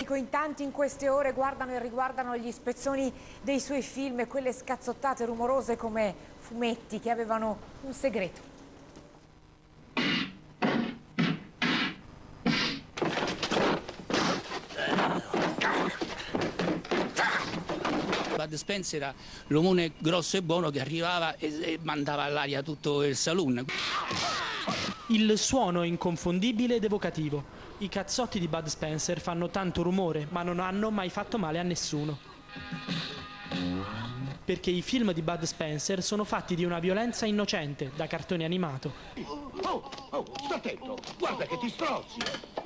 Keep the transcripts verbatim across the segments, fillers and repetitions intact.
Federico, in tanti in queste ore guardano e riguardano gli spezzoni dei suoi film e quelle scazzottate rumorose come fumetti che avevano un segreto. Bud Spencer era l'omone grosso e buono che arrivava e, e mandava all'aria tutto il saloon. Il suono è inconfondibile ed evocativo. I cazzotti di Bud Spencer fanno tanto rumore, ma non hanno mai fatto male a nessuno. Perché i film di Bud Spencer sono fatti di una violenza innocente, da cartone animato. Oh, oh, sta attento, guarda che ti strozzi!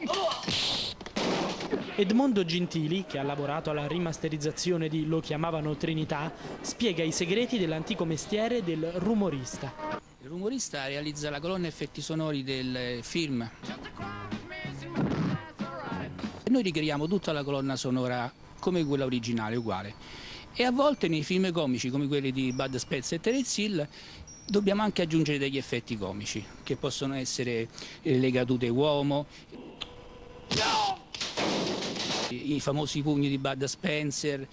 Edmondo Gentili, che ha lavorato alla rimasterizzazione di Lo chiamavano Trinità, spiega i segreti dell'antico mestiere del rumorista. Il rumorista realizza la colonna effetti sonori del film. E noi ricreiamo tutta la colonna sonora come quella originale, uguale. E a volte nei film comici, come quelli di Bud Spencer e Terence Hill, dobbiamo anche aggiungere degli effetti comici, che possono essere le cadute uomo, i famosi pugni di Bud Spencer.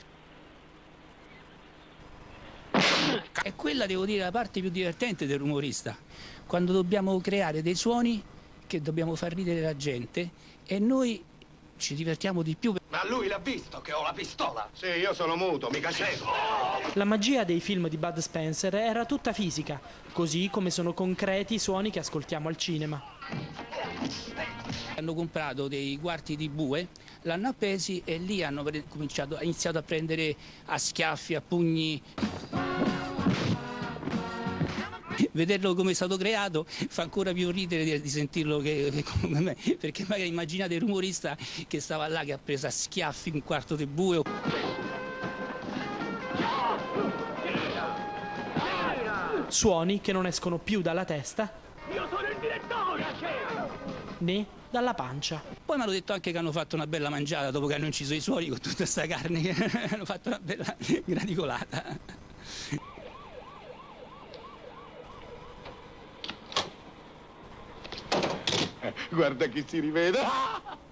E quella, devo dire, è la parte più divertente del rumorista, quando dobbiamo creare dei suoni che dobbiamo far ridere la gente e noi ci divertiamo di più. Ma lui l'ha visto che ho la pistola? Sì, io sono muto, mica cieco. La magia dei film di Bud Spencer era tutta fisica, così come sono concreti i suoni che ascoltiamo al cinema. Hanno comprato dei quarti di bue, l'hanno appesi e lì hanno cominciato, ha iniziato a prendere a schiaffi, a pugni. Vederlo come è stato creato fa ancora più ridere di, di sentirlo che, che come me, perché magari immaginate il rumorista che stava là, che ha preso a schiaffi un quarto di bue. Suoni che non escono più dalla testa. Io sono il direttore! Né dalla pancia. Poi mi hanno detto anche che hanno fatto una bella mangiata dopo che hanno inciso i suoni con tutta questa carne, che hanno fatto una bella graticolata. Guarda chi si rivede!